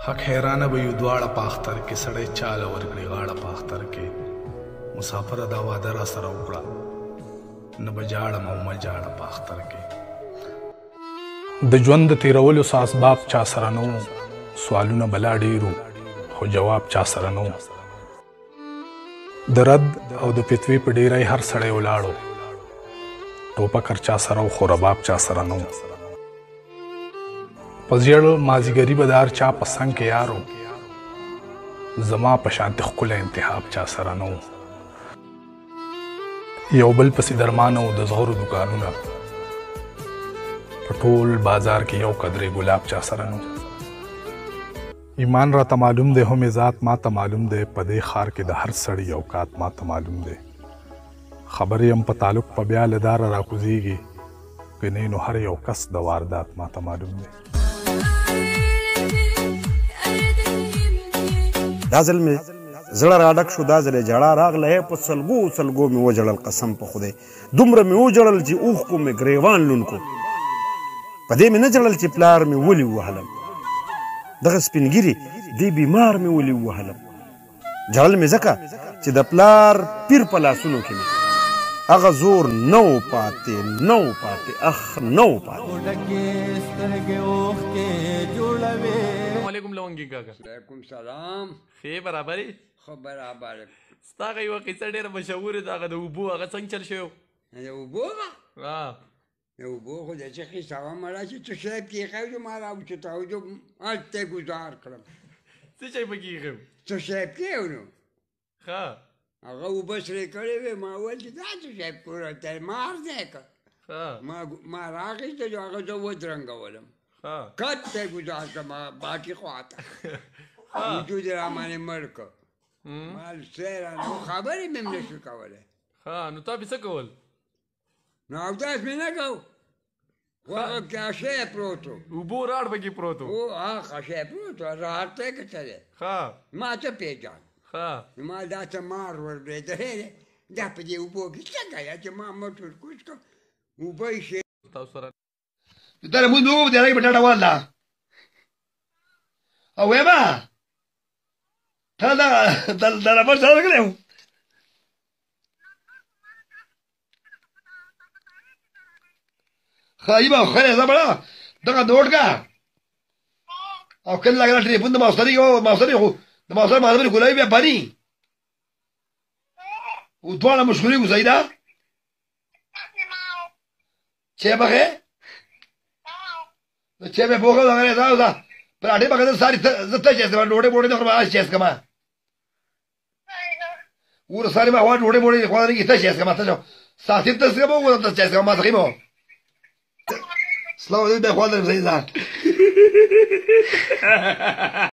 حق حیرانه به یو دواړه په اختر کې سړی چاله ورکړي غاړه په اختر کې مسافره دا واده را سره وکړه نه به جاړم او مه جاړه په اختر کې د ژوند د تېرولو څه اسباب چا سره نه وو سوالونه بلا ډېرو خو جواب چا سره نه وو د رد او د فتوې په ډېری هر سړی ولاړو ټوپکر چا سره و خو رباب چا سره نه وو په ژړ مازدیګري به د هر چا په څنګ کې یارو زما په شانتې ښکلی انتخاب چا سره نه وو یو بل پسې درمانه و د زغرو دوکانونه په ټول بازار کې یو قدرې ګلاب چا سره نه وو ایمان راته معلوم دی هم ذات ما ته معلوم دی په دې ښار کې د هر سړي اوقات ما ته معلوم دی خبر یم په تعلق په بیا له داره راکوزېږي که نه نو هر یو کس د واردات ما ته معلوم دی دا ځل مې زړه راډک شو دا ځل یې ژړا راغله په سلګو سلګو مې وژړل قسم په خدای دومره مې وژړل چې اوښکو مې ګریوان لوند کو په دې مې نه ژړل چې پلار مې ولې ووهلم دغه سپینګیري دې بیمار مې ولې ووهلم ژړل مې ځکه چې د پلار پیر په لاسونو کې مې هغه زور نه و پاتې نه و پاتې اخ نه و پاتې علیکم لونګي کاکا وعلیکم سلام ښې برابرې خو برابر ستا هغه یوه قصه ډېره مشهوره ده هغه د اوبو هغه څنګه چل شوی د اوبو به ها د اوبو خو داسې قصه وه مړه چې څه شی پکې ایښی ما راوچتاو جو هلته یې ګزار کړم څه شی پکې ایښی و څه شی پکې و نو ښه هغه اوبه سرې کړې وې ما وویل چې دا څه شی پوره دی مار دی که ما راخیستلو هغه زه ودرنګولم کټ ته یې ګزار کړم باټي خواته وجود یې رامانې مړ کړ ما سیره نو خبرې مې هم نه شو کولی ښه نو تا پې څه کول نو اوداس مې نه کو هغه کاشه یې پروت و اوبو راړ پکې پروت و هغه خاشه یې پروت و راړ ته یې که څه دی ما څه پېژان نو ما دا څه مار وربرېدلی دی دا په دې اوبو کې څه کوي چې ما موټر کوز کړم اوبه یې شي تاسو سره Dale muy nuevo de ahí batata wala. Awema. Tada la bolsa de creo. Khaiba khare zabara. Daga dod ka. Aw kel la gran telefon de maustari ho de maustar madre gulai be bani. Udwala mushkuli ku zaida. Che baghe چې به بوګه لګره دا پر اړې بګه ساري زته چې دا ډوډۍ بوډۍ د خبره چې اسکما ور ساري ما وړ ډوډۍ بوډۍ خو نه کیته چې اسکما ته ساتي ته څنګه وګورم ته چې اسکما ما تخیمو سلام دې به خو درځي ځه